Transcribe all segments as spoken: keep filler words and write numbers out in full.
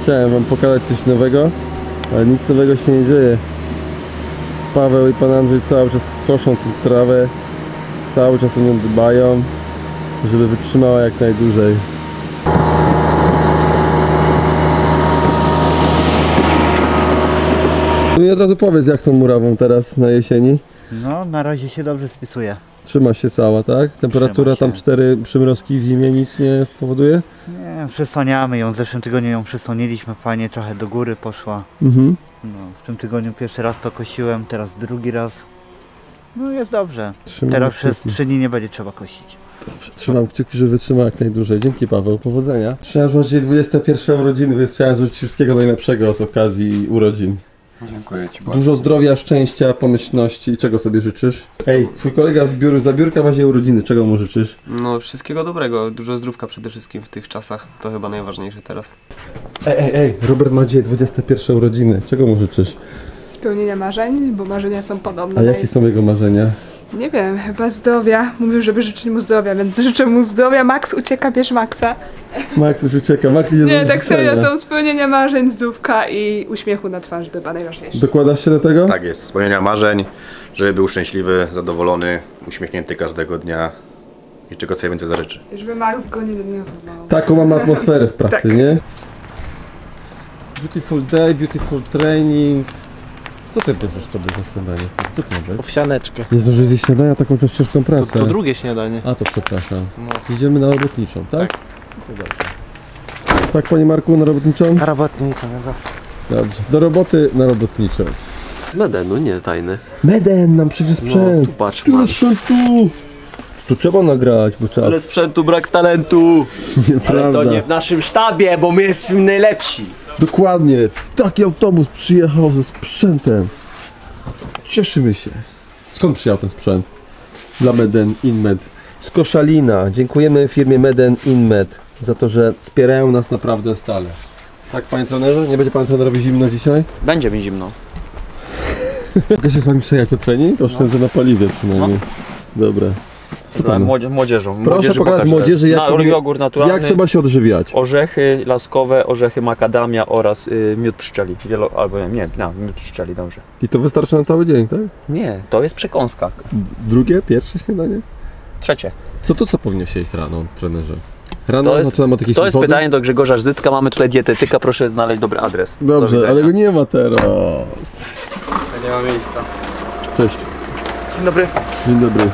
Chciałem wam pokazać coś nowego, ale nic nowego się nie dzieje. Paweł i pan Andrzej cały czas koszą tę trawę, cały czas o nią dbają, żeby wytrzymała jak najdłużej. I od razu powiedz, jak są murawą teraz na jesieni. No, na razie się dobrze spisuje. Trzyma się cała, tak? Temperatura tam cztery przymrozki w zimie nic nie powoduje? Nie, przysłaniamy ją. W zeszłym tygodniu ją przysłoniliśmy, fajnie trochę do góry poszła. Mhm. No, w tym tygodniu pierwszy raz to kosiłem, teraz drugi raz. No jest dobrze. Trzymam teraz kciuki. przez trzy dni nie będzie trzeba kosić. Dobrze, trzymam kciuki, że wytrzyma jak najdłużej. Dzięki, Paweł, powodzenia. Trzeba, że masz dzisiaj dwudzieste pierwsze urodziny, więc chciałem życzyć wszystkiego najlepszego z okazji urodzin. Dziękuję ci bardzo. Dużo zdrowia, szczęścia, pomyślności. Czego sobie życzysz? Ej, twój kolega z biur, za biurka ma dzisiaj urodziny. Czego mu życzysz? No wszystkiego dobrego, dużo zdrówka przede wszystkim w tych czasach. To chyba najważniejsze teraz. Ej, ej, ej, Robert ma dzisiaj dwudzieste pierwsze urodziny. Czego mu życzysz? Spełnienia marzeń, bo marzenia są podobne. A jakie są jego marzenia? Nie wiem, chyba zdrowia. Mówił, żeby życzyć mu zdrowia, więc życzę mu zdrowia. Max ucieka, bierz Maxa. Max już ucieka, Max idzie Nie, z tak serio, życzenia. to spełnienia marzeń, zdrówka i uśmiechu na twarzy, to chyba najważniejsze. Dokładasz się do tego? Tak jest, spełnienia marzeń, żeby był szczęśliwy, zadowolony, uśmiechnięty każdego dnia i czego sobie więcej zażyczy. Żeby Max go nie denerwował. Taką mamy atmosferę w pracy, Tak. nie? Beautiful day, beautiful training. Co ty bierzesz sobie za śniadanie? Co ty bierzesz? Owsianeczkę. Nie zdążysz zjeść śniadania, taką ciężką pracę. To, to drugie śniadanie. A to przepraszam. No. Idziemy na robotniczą, tak? Tak, tak panie Marku, na robotniczą? Na robotniczą, jak zawsze. Dobrze, do roboty na robotniczą. Medenu, nie tajny. Meden nam przyjdzie sprzęt. No, tu patrz, Tu masz. jest sprzętu. Tu trzeba nagrać, bo trzeba... Ale sprzętu brak talentu. Nieprawda. Ale to nie w naszym sztabie, bo my jesteśmy najlepsi. Dokładnie. Taki autobus przyjechał ze sprzętem. Cieszymy się. Skąd przyjechał ten sprzęt? Dla Meden Inmed. Z Koszalina. Dziękujemy firmie Meden Inmed za to, że wspierają nas naprawdę stale. Tak, panie trenerze? Nie będzie panu trenerowi zimno dzisiaj? Będzie mi zimno. Mogę się z wami przejechać na trening? Oszczędzę na paliwie przynajmniej. Dobra. Co tam? Młodzie, młodzieżą. Proszę Młodzieży pokazać pokażę. młodzieży, jak, Na, powie- jogurt naturalny, jak trzeba się odżywiać. orzechy laskowe, orzechy makadamia oraz y, miód pszczeli. Wielo, albo nie, nie, no, miód pszczeli, dobrze. I to wystarczy na cały dzień, tak? Nie, to jest przekąska. D- drugie, pierwsze śniadanie? Trzecie. Co to co powinien się jeść rano, trenerze? Rano To jest, zaczynam od jakiejś to jest wody? pytanie do Grzegorza Żytka. Mamy tutaj dietetyka, proszę znaleźć dobry adres. Do Dobrze, widzenia. ale go nie ma teraz. Nie ma miejsca. Cześć. Dzień dobry. Dzień dobry.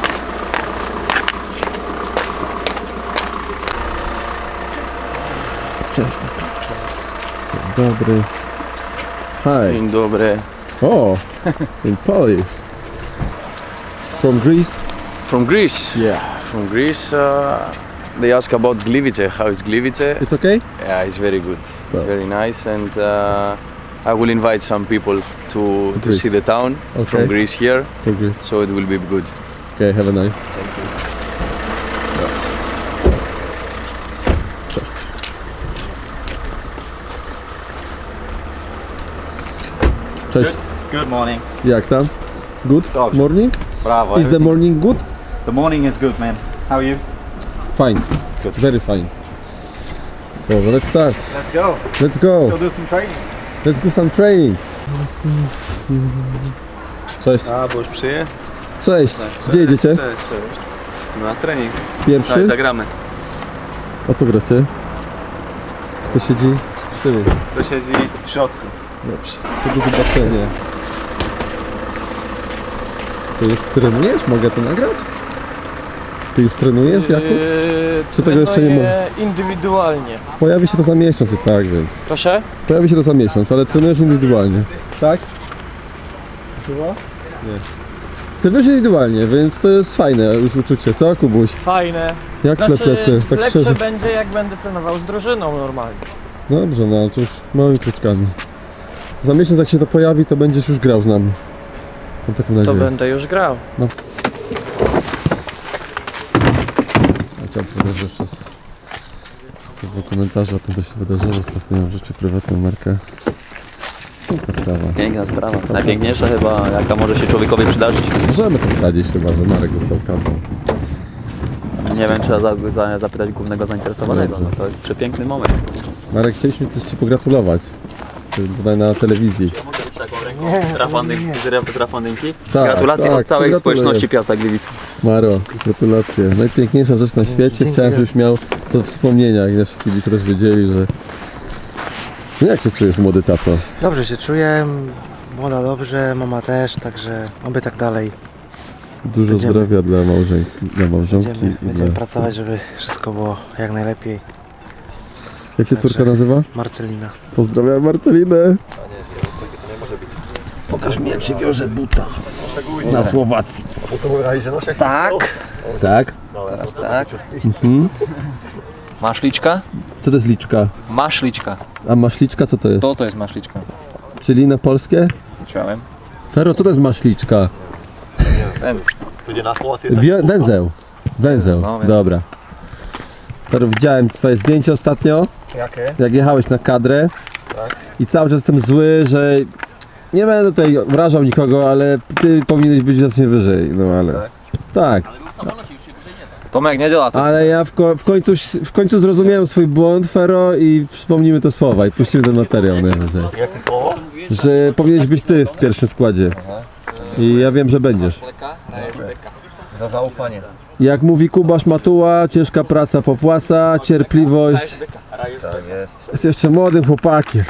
Cześć. Dzień dobry. Hi. Dzień dobry. Oh, in Polish. From Greece? From Greece? Yeah. From Greece, uh, they ask about Gliwice. How is Gliwice? It's okay? Yeah, it's very good. So- It's very nice, and uh, I will invite some people to to, Greece. see the town Okay. from Greece here, From Greece. so it will be good. Okay, have a nice. Thank you. Cześć. Cześć. Good morning. Jak tam? Good Dobrze. morning? Brawo. Is the morning good? The morning is good, man. How are you? Fine. Good. Very fine. So let's start. Let's go. Let's go. Go do some training. Let's do some training. Cześć. A, bo już przyje? Cześć. Gdzie jedziecie? Cześć, cześć. Na trening. Pierwszy? zagramy. O co gracie? Kto siedzi? Z tyłu. To siedzi w środku. Dobrze. To do zobaczenia. Ty już trenujesz? Mogę to nagrać? Ty już trenujesz, Jakub? Czy tego jeszcze nie ma? Indywidualnie. Pojawi się to za miesiąc i tak, więc... Proszę? Pojawi się to za miesiąc, ale trenujesz indywidualnie. Tak? Chyba? Nie. Trenujesz indywidualnie, więc to jest fajne już uczucie, co Kubuś? Fajne. Jak te plecy? Tak lepsze szczerze. będzie jak będę trenował z drużyną normalnie. Dobrze, no ale to już małymi kroczkami. Za miesiąc jak się to pojawi, to będziesz już grał z nami. Mam taką To nadzieję. będę już grał. Chciałem powiedzieć jeszcze z, z komentarza o tym, co się wydarzyło. Ostatnio w życiu prywatnym Marka. Piękna sprawa. Piękna sprawa. Najpiękniejsza chyba, jaka może się człowiekowi przydarzyć. Możemy to wsadzić chyba, że Marek został tatą. Nie wiem, trzeba za- za- zapytać głównego zainteresowanego. Dobrze. No, to jest przepiękny moment. Marek, chcieliśmy coś Ci pogratulować. Tutaj na telewizji. Mogę być taką ręką z rafandynki? Z rafandynki? Tak, Gratulacje tak, od całej gratuluję. społeczności Piasta Gliwice. Maro, gratulacje. Najpiękniejsza rzecz na świecie. Chciałem, żebyś miał to w wspomnieniach i nasi kibice też wiedzieli, że... No jak się czujesz, młody tato? Dobrze się czuję, młoda dobrze, mama też, także oby tak dalej. Dużo Będziemy. zdrowia dla małżonki, dla małżonki Będziemy, i będziemy dla... pracować, żeby wszystko było jak najlepiej. Jak się Także- córka nazywa? Marcelina. Pozdrawiam Marcelinę. Pokaż mi, jak się wiąże buta na Słowacji. Tak, Tak? teraz tak. Mhm. Maszliczka? Co to jest liczka? Maszliczka. A maśliczka co to jest? To to jest maszliczka. Czyli na polskie? Chciałem. Fero, co to jest maśliczka? Ten. Wie- węzeł. Węzeł, No, wiem. dobra. Fero, widziałem twoje zdjęcie ostatnio. Jakie? Jak jechałeś na kadrę. I cały czas jestem zły, że... Nie będę tutaj obrażał nikogo, ale ty powinieneś być znacznie wyżej. No ale... Tak. Tomek, nie działa to. Ale ja w, ko- w, końcu, w końcu zrozumiałem swój błąd, Fero, i wspomnimy te słowa i puścimy ten materiał najwyżej. Jakie słowo? Że powinieneś być ty w pierwszym składzie. I ja wiem, że będziesz. Za zaufanie. Jak mówi Kubasz Matuła, ciężka praca popłaca, cierpliwość. Tak jest. Jest jeszcze młodym chłopakiem.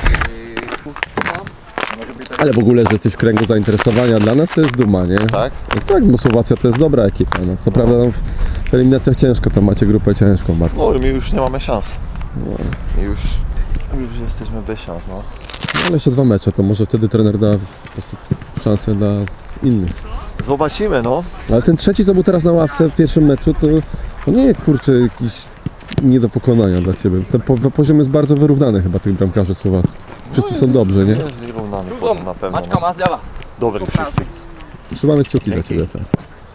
Ale w ogóle, że jesteś w kręgu zainteresowania dla nas, to jest duma, nie? Tak? No tak, bo Słowacja to jest dobra ekipa. No. Co prawda tam w eliminacjach ciężko, tam macie grupę ciężką bardzo. No my już nie mamy szans. My już, już jesteśmy bez szans, no. No, ale jeszcze dwa mecze, to może wtedy trener da po prostu szansę dla innych. Zobaczymy, no. Ale ten trzeci, co był teraz na ławce w pierwszym meczu, to, to nie jest, kurczę, jakiś nie do pokonania dla Ciebie. Ten po, poziom jest bardzo wyrównany chyba tych bramkarzy słowackich. Wszyscy są dobrzy, nie? Jest wyrównany poziom na pewno. Maczka No. ma z lewa. Dobry wszyscy. Trzymamy kciuki za Ciebie, Fer.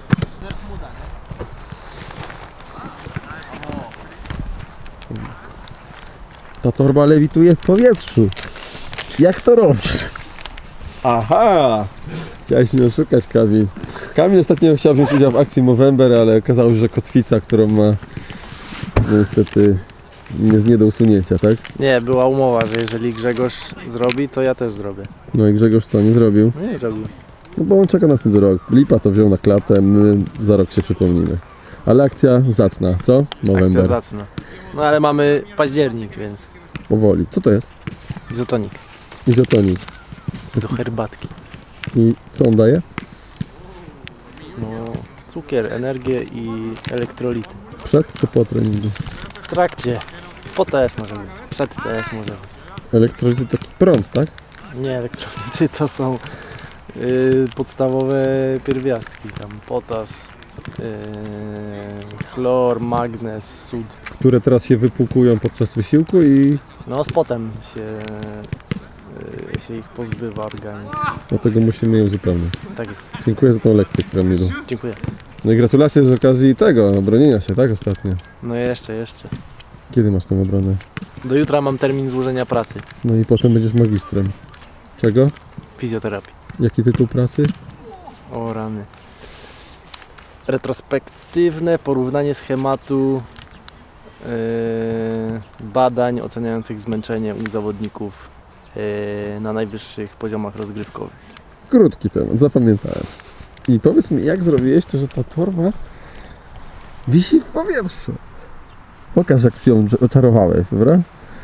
Ta torba lewituje w powietrzu. Jak to robisz? Aha! Chciałeś mnie oszukać, Kamil. Kamil ostatnio chciał wziąć udział w akcji Movember, ale okazało się, że kotwica, którą ma, no niestety jest nie do usunięcia, tak? Nie, była umowa, że jeżeli Grzegorz zrobi, to ja też zrobię. No i Grzegorz co, nie zrobił? No nie zrobił. No bo on czeka na następny rok. Lipa to wziął na klatę, my za rok się przypomnimy. Ale akcja zacna, co? Akcja Movember. zacna. No ale mamy październik, więc Powoli. Co to jest? izotonik Izotonik. do herbatki. I co on daje? No, cukier, energię i elektrolity. Przed czy po treningu? W trakcie. Po też może być. Przed też może być. Elektrolity taki prąd, tak? Nie, elektrolity to są yy, podstawowe pierwiastki. Tam potas, yy, chlor, magnez, sód. Które teraz się wypłukują podczas wysiłku i No z potem się, yy, się ich pozbywa organizm. dlatego musimy je uzupełnić. Tak jest. Dziękuję za tą lekcję, Kamilu. Dziękuję. No i gratulacje z okazji tego, obronienia się, tak? Ostatnio. No jeszcze, jeszcze. Kiedy masz tą obronę? Do jutra mam termin złożenia pracy. No i potem będziesz magistrem. Czego? Fizjoterapii. Jaki tytuł pracy? O rany. Retrospektywne porównanie schematu yy, badań oceniających zmęczenie u zawodników yy, na najwyższych poziomach rozgrywkowych. Krótki temat, zapamiętałem. I powiedz mi, jak zrobiłeś to, że ta torba wisi w powietrzu? Pokaż, jak ją oczarowałeś, dobra?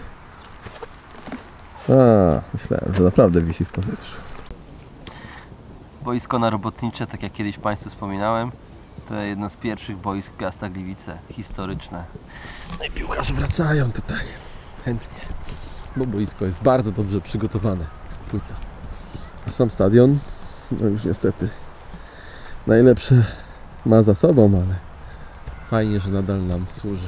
A, myślałem, że naprawdę wisi w powietrzu. Boisko narobotnicze, tak jak kiedyś Państwu wspominałem, to jedno z pierwszych boisk Piasta Gliwice, historyczne. No i piłkarze wracają tutaj, chętnie, bo boisko jest bardzo dobrze przygotowane. Płyta. A sam stadion, no już niestety najlepsze ma za sobą, ale fajnie, że nadal nam służy.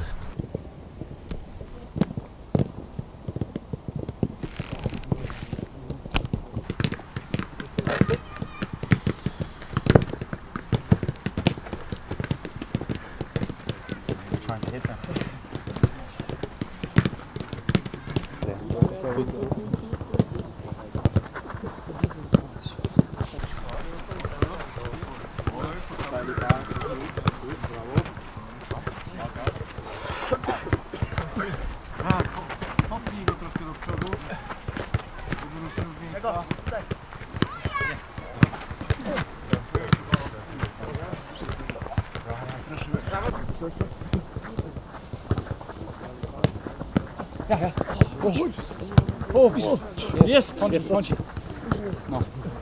Jest, jest, chodź. No.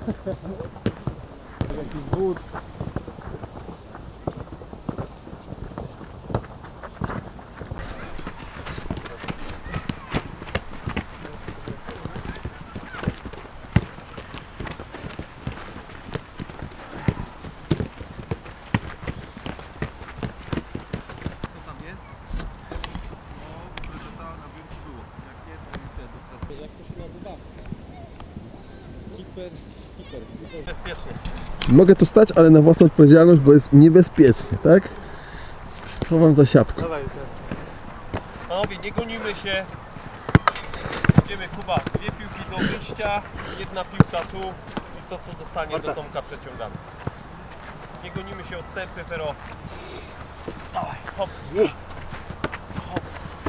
Bezpiecznie. Mogę tu stać, ale na własną odpowiedzialność, bo jest niebezpiecznie, tak? Schowam za siatką. Panowie, nie gonimy się. Idziemy, Kuba, dwie piłki do wyjścia, jedna piłka tu i to, co zostanie do Tomka, przeciągamy. Nie gonimy się, odstępy, pero. Dawaj, hop. Hop.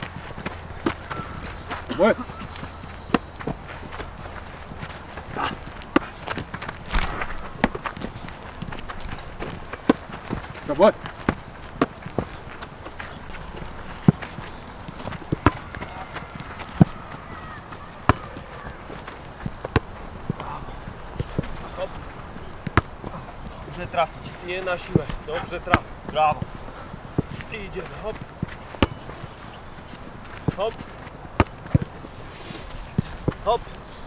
Łeb. Dawaj. Dobrze trafić, nie na siłę. Dobrze trafić. Brawo. I idziemy, hop. Hop. Hop.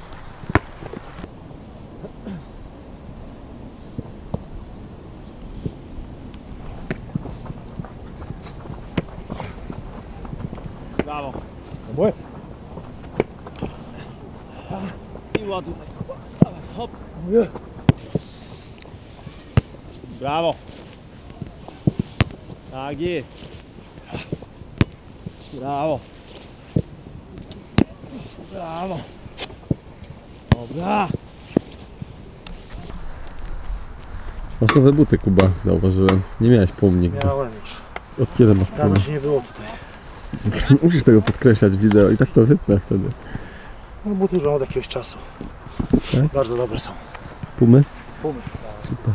Brawo. Dawaj. I ładuj, Kuba. Dawaj, hop. Brawo. Tak jest. Brawo. Brawo. Dobra. Masz nowe buty, Kuba, zauważyłem. Nie miałeś pum nigdy. Miałem już. Od kiedy masz pum? Dawno się nie było tutaj. Nie musisz tego podkreślać w wideo i tak to wytnę wtedy. No buty już mam od jakiegoś czasu. Tak? Bardzo dobre są. Pumy? Pumy. Super.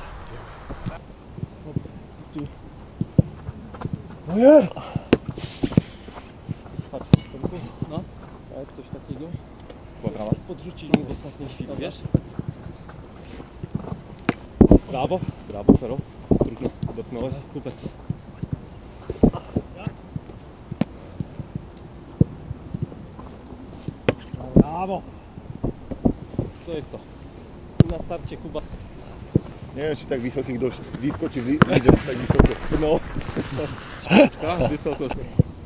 No je! Patrz, no, tak, coś takiego. Podrzucić mi w ostatniej chwili, wiesz? Brawo, brawo, Fero. Trudno, dotknąłeś, super. Brawo! Co jest to? Tu na starcie, Kuba. Nie wiem, czy tak wysokich dość blisko, czy blisko, tak wysoko. No, szpiczka, wysoko.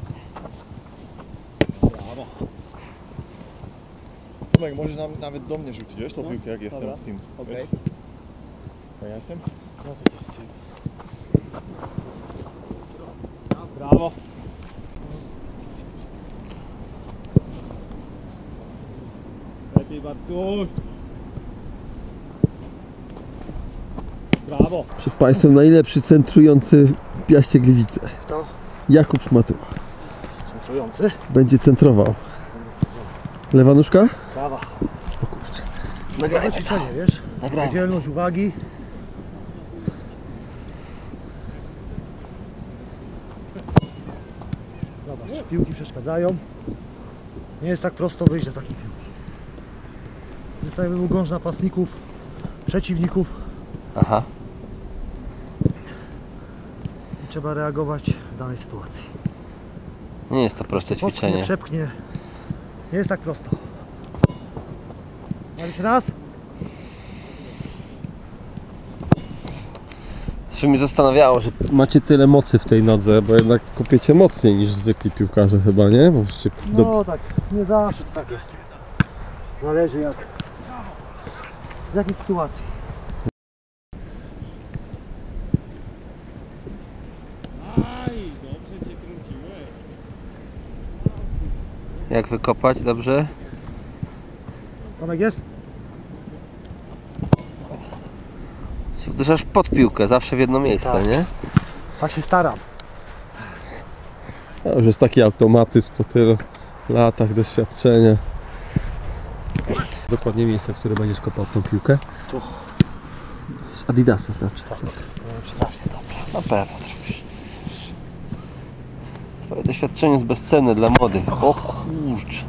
Brawo. Tomek, możesz nam, nawet do mnie rzucić, wiesz, tą No, piłkę, jak jestem dobra. w tym. Okej. Wiesz? A ja jestem? No to co? Brawo. Lepiej, Bartuś. Brawo. Przed Państwem najlepszy centrujący w Piaście Gliwice. To? Jakub Szmatuła. Centrujący? Będzie centrował. Lewa nóżka? Prawa. O kurczę. Nagrajmy ćwiczenie, wiesz? Nagrajmy. Dzielność uwagi. Zobacz, piłki przeszkadzają. Nie jest tak prosto wyjść do takiej piłki. Jest tak jakby był gąszcz napastników, przeciwników. Aha. I trzeba reagować w danej sytuacji. Nie jest to proste Popchnie, ćwiczenie. przepchnie. Nie jest tak prosto. A jeszcze raz. Zawsze mnie zastanawiało, że Macie tyle mocy w tej nodze, bo jednak kopiecie mocniej niż zwykli piłkarze chyba, nie? Możecie do... No tak, nie zawsze to tak jest. Zależy jak. W jakiej sytuacji. Aj, dobrze cię kręciłeś. jak wykopać, dobrze? Tomek jest? Się uderzasz pod piłkę, zawsze w jedno miejsce, Tak. nie? Tak się staram. To już jest taki automatyzm po tylu latach doświadczenia. Dokładnie miejsce, w które będziesz kopał tą piłkę. Tu. Z Adidasa znaczy. Tak. Nie wiem, czy trafię, dobrze. Na pewno trafisz. Twoje doświadczenie jest bezcenne dla młodych. O kurcz.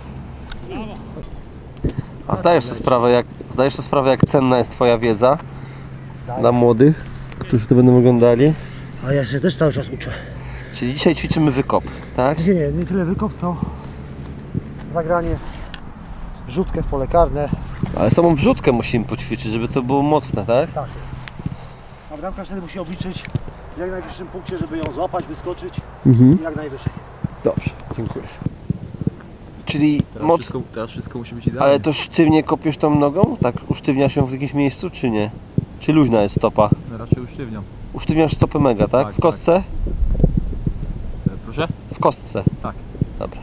A zdajesz sobie sprawę, jak, zdajesz sobie sprawę, jak cenna jest Twoja wiedza dla młodych, którzy to będą oglądali? A ja się też cały czas uczę. Czyli dzisiaj ćwiczymy wykop, tak? Nie, nie, nie tyle wykop, co zagranie, wrzutkę w pole karne. Ale samą wrzutkę musimy poćwiczyć, żeby to było mocne, tak? Tak. A bramkarz wtedy musi obliczyć w jak najwyższym punkcie, żeby ją złapać, wyskoczyć Mhm. i jak najwyżej. Dobrze, dziękuję. Czyli Teraz, moc... wszystko, teraz wszystko musi być idealne. Ale to sztywnie kopiesz tą nogą? Tak usztywniasz się w jakimś miejscu, czy nie? Czy luźna jest stopa? No, raczej usztywniam. Usztywniasz stopę mega, tak? Tak, W kostce? E, Proszę? W kostce. Tak. Dobra.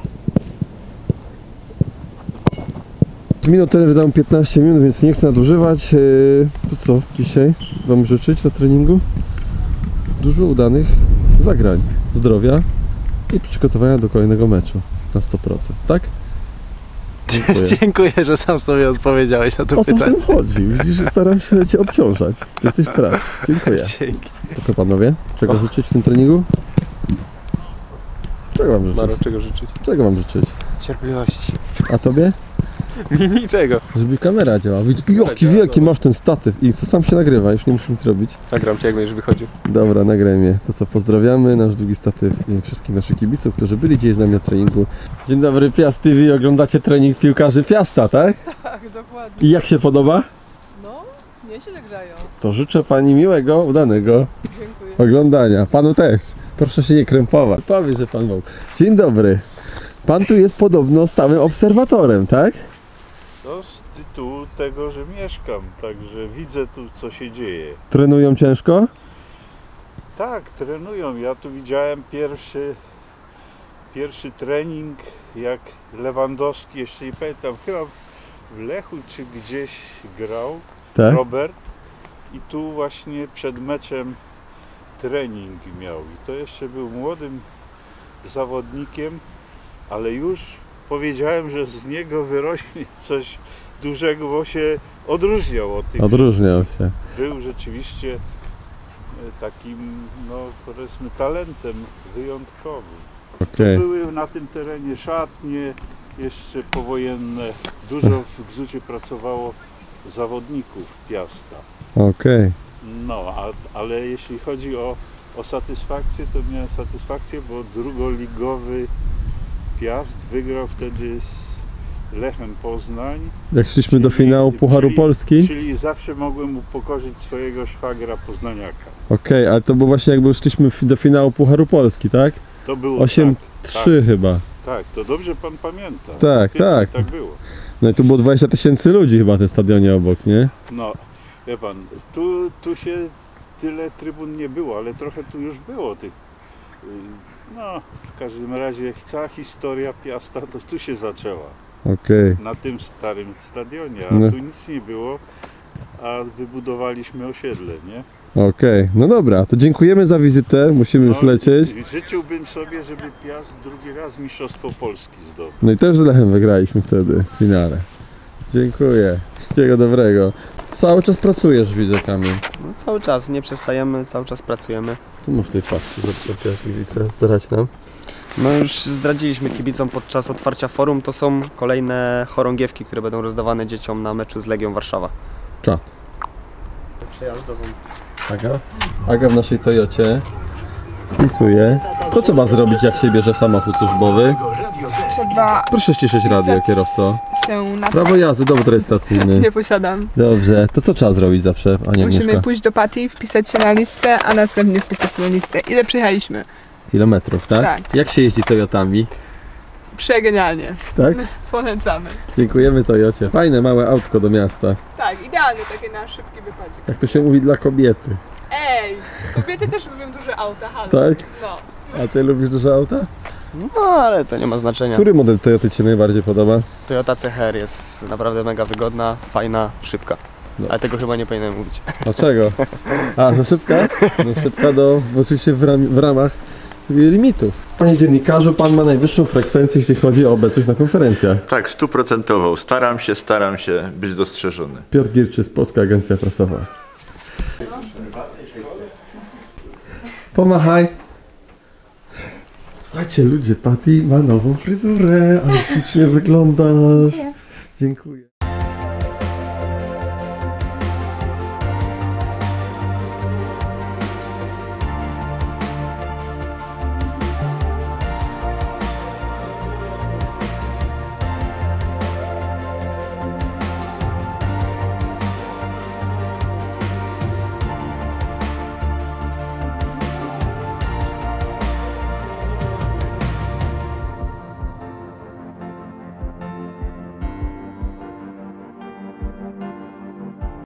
Minut ten wydałem piętnaście minut, więc nie chcę nadużywać. Yy, to co dzisiaj Wam życzyć na treningu? Dużo udanych zagrań, zdrowia i przygotowania do kolejnego meczu na sto procent, tak? Dziękuję. Dziękuję, że sam sobie odpowiedziałeś na to O to w pytanie. tym chodzi. Widzisz, staram się Cię odciążać. Jesteś w pracy. Dziękuję. Dzięki. To co panowie? Czego życzyć w tym treningu? Czego Wam życzyć? Maro, czego życzyć? Czego Wam życzyć? Cierpliwości. A Tobie? Niczego. Żeby kamera działała. Jaki wielki masz ten statyw i co sam się nagrywa, już nie musisz nic robić. Nagram cię, jak będziesz wychodził. Dobra, nagraj mnie. To co, pozdrawiamy nasz długi statyw i wszystkich naszych kibiców, którzy byli dzisiaj z nami na treningu. Dzień dobry, Piast T V, oglądacie trening piłkarzy Piasta, tak? Tak, dokładnie. I jak się podoba? No, nieźle grają. To życzę Pani miłego, udanego Dziękuję. oglądania. Panu też. Proszę się nie krępować. Powie, że Pan był. Dzień dobry. Pan tu jest podobno stałym obserwatorem, tak? No z tytułu tego, że mieszkam, także widzę tu, co się dzieje. Trenują ciężko? Tak, trenują. Ja tu widziałem pierwszy, pierwszy trening, jak Lewandowski, jeszcze nie pamiętam, chyba w Lechu czy gdzieś grał, Tak. Robert. I tu właśnie przed meczem trening miał. I to jeszcze był młodym zawodnikiem, ale już powiedziałem, że z niego wyrośnie coś dużego, bo się odróżniał od tych. Odróżniał się. Był rzeczywiście takim, no powiedzmy, talentem wyjątkowym. Okej. Były na tym terenie szatnie jeszcze powojenne. Dużo w Gzucie pracowało zawodników Piasta. Okej. No, a, ale jeśli chodzi o, o satysfakcję, to miałem satysfakcję, bo drugoligowy Piast wygrał wtedy z Lechem Poznań. Jak szliśmy do finału Pucharu czyli, Polski? Czyli zawsze mogłem upokorzyć swojego szwagra poznaniaka. Okej, ale to było właśnie jakby szliśmy fi- do finału Pucharu Polski, tak? To było osiem trzy tak, chyba. Tak, to dobrze pan pamięta. Tak, Faktycznie tak. Tak było. No i tu było dwadzieścia tysięcy ludzi chyba w tym stadionie obok, nie? No, wie pan, tu, tu się tyle trybun nie było, ale trochę tu już było tych. y, No, w każdym razie cała historia Piasta to tu się zaczęła. Okej. Na tym starym stadionie, a No. tu nic nie było, a wybudowaliśmy osiedle, nie? Okej, no dobra, to dziękujemy za wizytę, musimy już No, lecieć. Życzyłbym sobie, żeby Piast drugi raz Mistrzostwo Polski zdobył. No i też z Lechem wygraliśmy wtedy w finale. Dziękuję, wszystkiego dobrego. Cały czas pracujesz, widzę, Kamil. No, cały czas, nie przestajemy, cały czas pracujemy. Co ma w tej paczce za Piast-Gliwice? Zdrać nam. No już zdradziliśmy kibicom podczas otwarcia forum, to są kolejne chorągiewki, które będą rozdawane dzieciom na meczu z Legią Warszawa. Czad. Przejazdową. Aga? Aga w naszej Toyocie wpisuje. Co trzeba zrobić, jak się bierze samochód służbowy? Trzeba Proszę ściszyć radio, kierowco. się na... Prawo jazdy, dowód rejestracyjny. Nie posiadam. Dobrze, to co trzeba zrobić zawsze, Ania Musimy Agnieszka? pójść do Pati, wpisać się na listę, a następnie wpisać się na listę. Ile przejechaliśmy? Kilometrów, tak? Tak. Jak się jeździ Toyotami? Przegenialnie. Tak? Polecamy. Dziękujemy Toyocie. Fajne, małe autko do miasta. Tak, idealnie takie na szybki wypadzik. Jak to się mówi dla kobiety. Ej, kobiety też lubią duże auta, halo. Tak? No. A ty lubisz duże auta? No ale to nie ma znaczenia. Który model Toyoty Ci się najbardziej podoba? Toyota C H R jest naprawdę mega wygodna, fajna, szybka. No. Ale tego chyba nie powinienem mówić. Dlaczego? A, że szybka? No szybka do, oczywiście w, ram, w ramach limitów. Panie dziennikarzu, pan ma najwyższą frekwencję, jeśli chodzi o obecność na konferencjach. Tak, stuprocentową. Staram się, staram się być dostrzeżony. Piotr Gierczys, Polska Agencja Prasowa. Pomachaj. Słuchajcie ludzie, Patty ma nową fryzurę, ale ślicznie wyglądasz. Dziękuję.